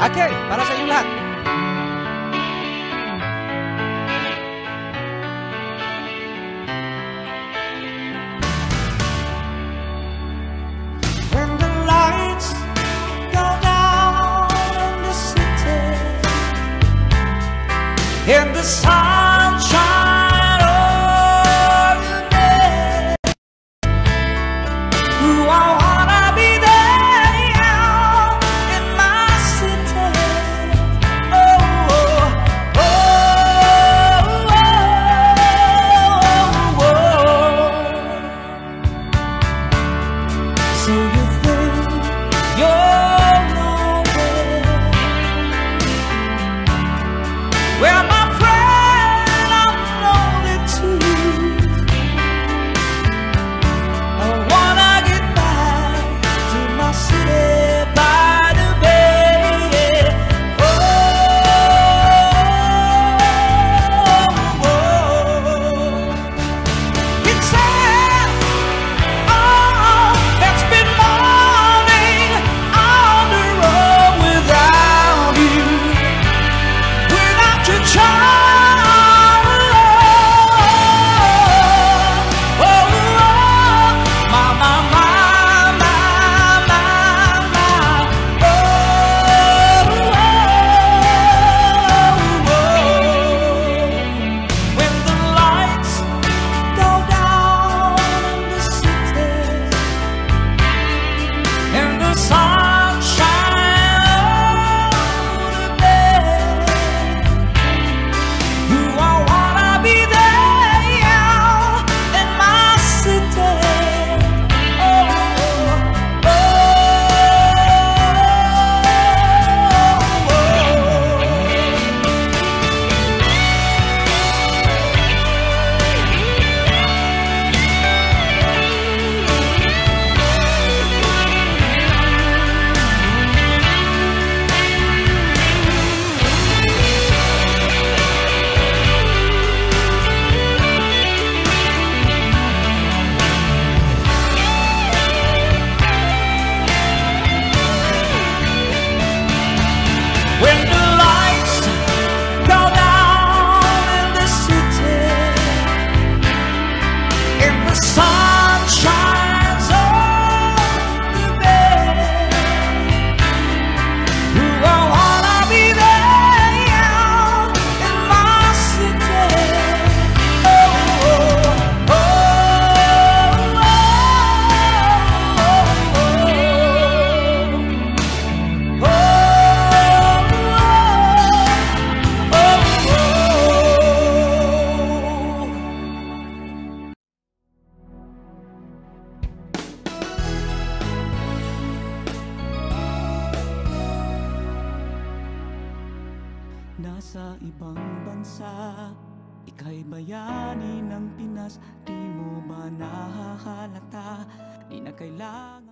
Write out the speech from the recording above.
Okay, para sa inyong lahat. When the lights go down in the city, in the sunshine of the day, I wanna be there in my city. Oh, oh, oh, oh, oh. So you think you're nowhere? Well, my friend, I'm lonely too. I wanna get back to my city by the bay. Oh, oh, oh. It's sad, oh, it's been morning on the road without you, without your charm. Oh, oh, my, my, my, my, my, my. Oh, oh, oh. When the lights go down in the city, in the sunshine of the day, I wanna be there in my city. Oh, oh, oh, when the lights go down in the city, in the sunshine of the bay, I wanna be there in my city. Oh, oh, oh, oh, oh, oh. Nasa ibang bansa, ika'y bayani ng Pinas. Di mo ba nahahalata? Di na kailangan